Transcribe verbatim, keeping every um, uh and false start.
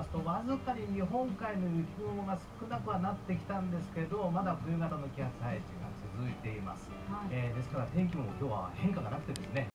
ますと、わずかに日本海の雪雲が少なくはなってきたんですけど、まだ冬型の気圧配置が続いています。 はい、 えーですから天気も今日は変化がなくてですね、